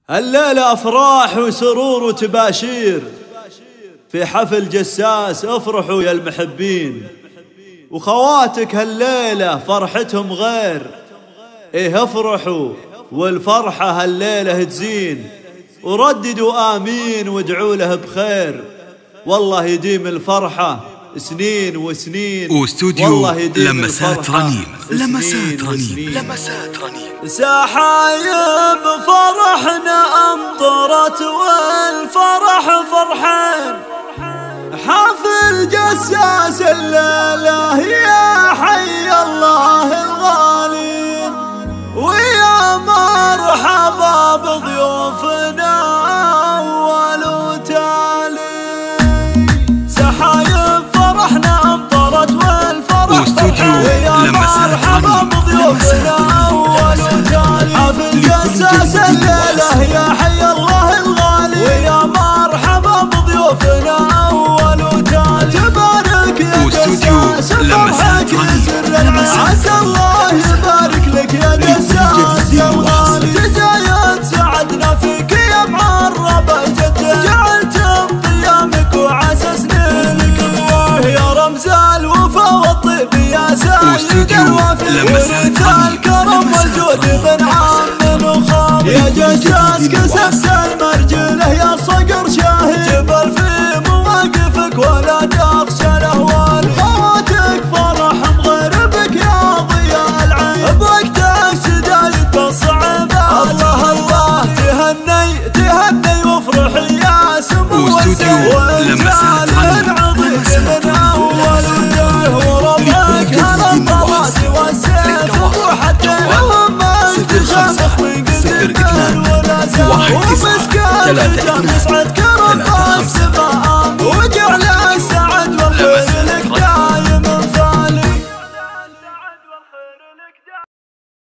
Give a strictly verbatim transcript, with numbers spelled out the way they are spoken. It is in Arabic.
الليلة أفراح وسرور وتباشير في حفل جساس، افرحوا يا المحبين. وخواتك هالليلة فرحتهم غير، ايه افرحوا والفرحة هالليلة تزين. ورددوا آمين وادعوا له بخير، والله يديم الفرحة سنين وسنين. واستوديو لمسات رنين. لمسات رنين. لمسات رنين. سحايب فرحنا أمطرت والفرح فرحين، حفل جساس الليلة يا حي الله الغالين. ويا مرحبا بضيوفنا أول وتالي. سحايب فرحنا أمطرت والفرح فرحين، ويا مرحبا بضيوفنا أول وتالي. حفل جساس الليلة يا حي الله الغالي، ويا مرحبا بضيوفنا أول وتالي. تبارك يا جساس فرحك يسر العين، عسى الله يبارك لك يا جساس يا الغالي. تزايد سعدنا فيك يا معرب جدة، جعلتم قيامك وعسى سنينك الله. يا رمز الوفا والطيب يا سيد الوفي، ورث الكرم والجود بن عم وخال. يا جساس كسبت المرجله يا صقر شاهي، جبل في مواقفك ولا تخشى الاهوال. خواتك فرحهم غير بك يا ضياء العين، بوقتك شدايد بالصعبات. الله الله تهني تهني وافرحي يا سمو السيد، والجال العظيم من اول وجه. وربك هالطلات والسيف وحتى لهم انتشامخ من قدر ولا زال. ومسكات الجنة يسعد كرم السبا